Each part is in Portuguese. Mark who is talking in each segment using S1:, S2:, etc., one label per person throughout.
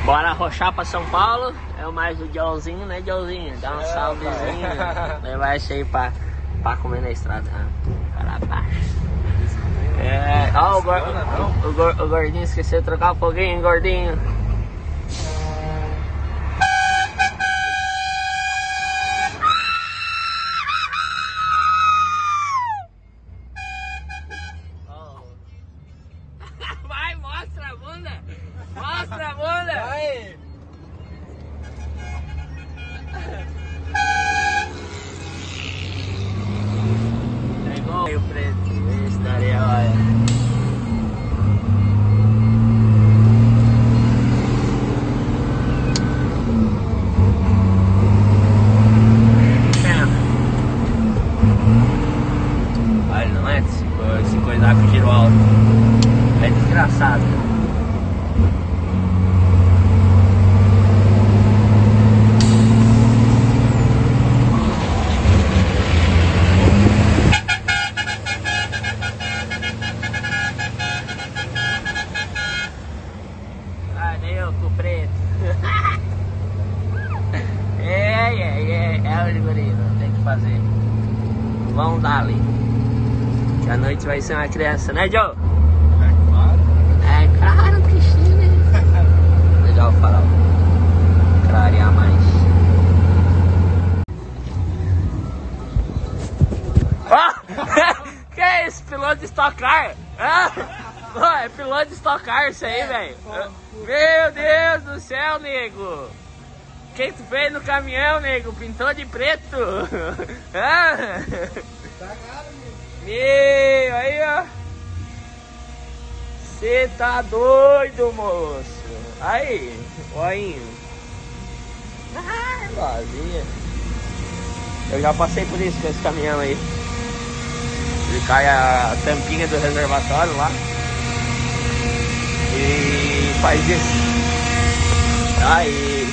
S1: Bora arrochar pra São Paulo. É o mais do Joãozinho, né, Joãozinho? Dá um salvezinho. Levar esse aí pra comer na estrada. Cara baixo. Ó, o gordinho esqueceu de trocar o foguinho, gordinho. Vai, mostra a bunda! Mostra a bunda! Vai! Pegou o preto, esse daí, olha. Olha, não é se coisar com giro alto. É desgraçado. Valeu, com preto. É o guri, não tem que fazer. Vamos dar ali. Que a noite vai ser uma criança, né, Joe? É claro que sim, né? Legal falar. Clarear mais. Que é isso? Piloto de Stock Car? É piloto de Stock Car isso aí, velho. Meu Deus do céu, nego. O que tu fez no caminhão, nego? Pintou de preto? Meu, aí, ó. Você tá doido, moço. Aí, oinho. Boazinha. Eu já passei por isso com esse caminhão aí. Ele cai a tampinha do reservatório lá e faz isso. Aí,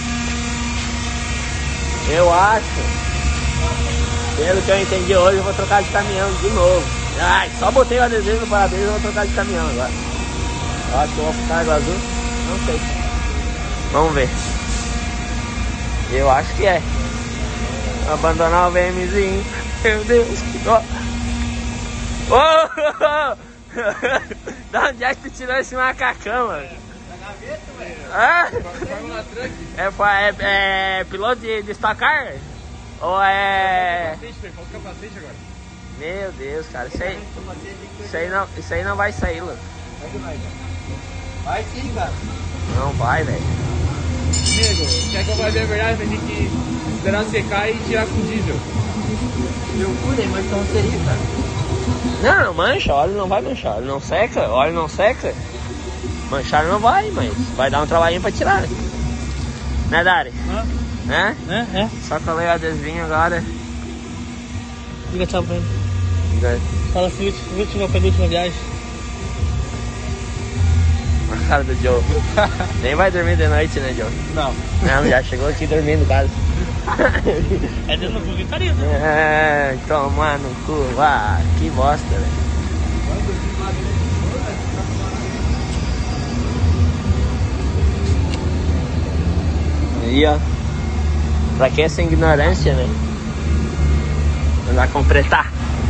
S1: eu acho, pelo que eu entendi hoje, eu vou trocar de caminhão de novo. Ai, só botei o adesivo no para-brisa e vou trocar de caminhão agora. Eu acho que eu vou ficar água azul, não sei. Vamos ver. Eu acho que é. Abandonar o VMzinho. Meu Deus, que dó. Da onde é que tu tirou esse macacão, mano? Da gaveta, velho. É piloto de Stock Car? Ou é... Falta capacete agora. Meu Deus, cara, isso aí não vai sair, Lucas. Vai sim, cara. Não vai, velho.
S2: Nego, quer que eu vá ver a verdade? Vai ter que esperar secar e tirar com diesel.
S1: Meu cu, nem mais tão seria, cara. Não mancha, óleo não vai manchar, óleo não seca, óleo não seca. Manchar não vai, mas vai dar um trabalhinho pra tirar. Né, Dari? É? Só colei o adesivinho agora.
S3: Diga tchau pra ele.
S1: Diga.
S3: Fala assim, última penúltima viagem.
S1: A cara do Joe. Nem vai dormir de noite, né, Joe? Não, já chegou aqui dormindo, cara.
S3: É dentro do gritaria, né?
S1: É, toma no cu, que bosta, velho. Aí, ó. Pra que essa ignorância, né? Andar completar.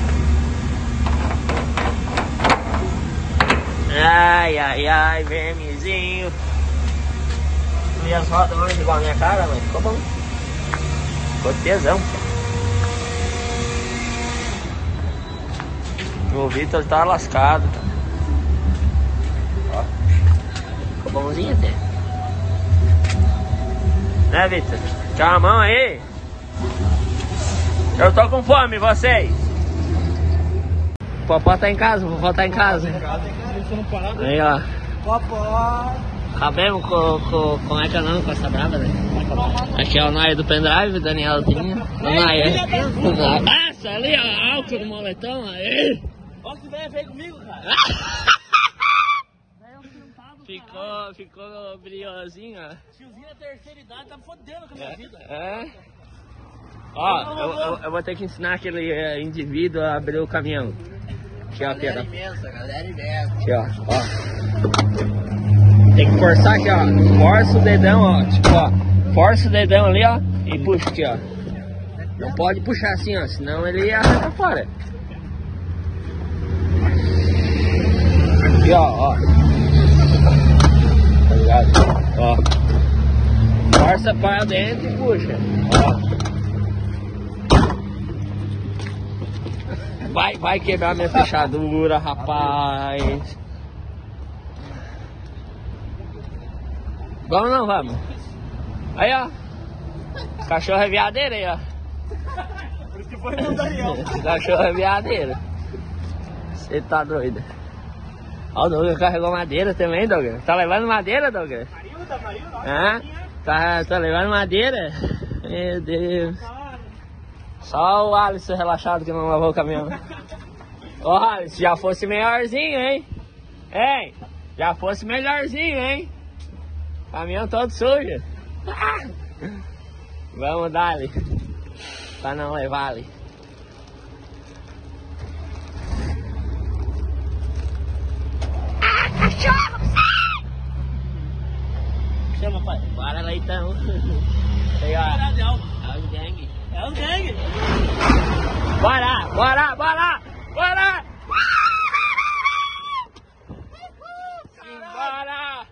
S1: Ai, VMzinho. Minhas rodas longe igual a minha cara, mas ficou bom. Ficou tesão. O Vitor tá lascado. Ó. Ficou bonzinho até. Né, Vitor? Tchau a mão aí. Eu tô com fome, vocês. O Popó tá em casa, o vovó tá em casa. Aí, ó.
S3: Popó.
S1: Acabemos com é que é o nome, com essa brava, né? Aqui é o Naia do pendrive, Danielzinho. O Naia. Nossa, ali, ó, álcool no moletom, aí.
S3: Olha que velho veio comigo, cara.
S1: Ficou brilhosinho, ó.
S3: Tiozinho da terceira idade tá fodendo com a minha vida.
S1: É? Ó, eu vou ter que ensinar aquele indivíduo a abrir o caminhão. Aqui, ó,
S3: Galera imensa.
S1: Aqui, ó. Tem que forçar aqui, ó. Força o dedão, ó. Tipo, ó. Força o dedão ali, ó. E puxa aqui, ó. Não pode puxar assim, ó. Senão ele arranca fora. Aqui, ó. Tá ligado? Ó. Força para dentro e puxa. Ó. Vai quebrar minha fechadura, rapaz. Vamos ou não vamos? Aí, ó. Cachorro é viadeiro aí, ó.
S3: Por isso que foi no Daniel.
S1: Cachorro é viadeiro. Você tá doido. Ó, o Douglas carregou madeira também, Douglas. Tá levando madeira, Douglas? Hã? Tá levando madeira? Meu Deus. Só o Alisson relaxado que não lavou o caminhão. Ô, Alisson, já fosse melhorzinho, hein? Hein? Já fosse melhorzinho, hein? Caminhão todo sujo. Vamos dar ali. Pra não levar ali. Cachorro!
S3: Chama, pai.
S1: Bora, leitão. Aí, ó. É o gangue.
S3: É o gangue.
S1: Bora! Bora! Simbora!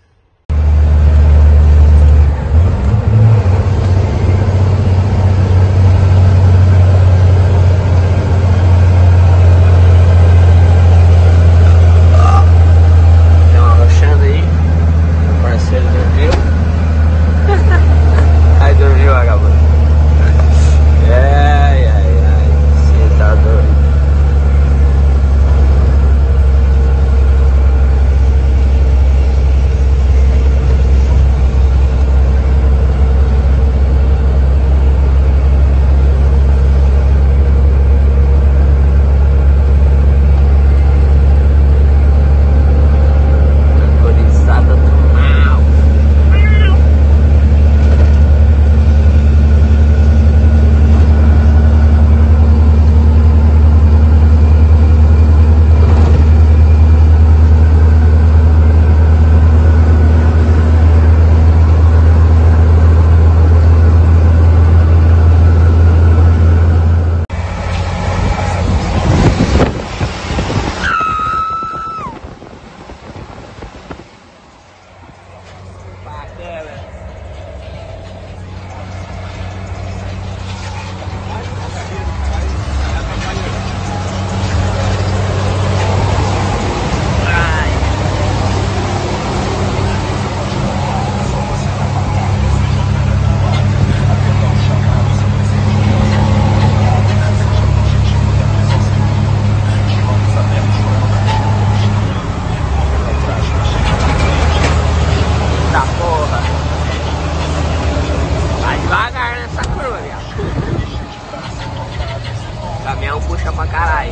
S1: Tem uma roxando aí. O parceiro dormiu. Aí dormiu, vagabundo. Ai, você tá doido. Autorizada do mal. Bacana. Ai. Tá porra. Vai devagar nessa curva, viado. O caminhão puxa pra caralho.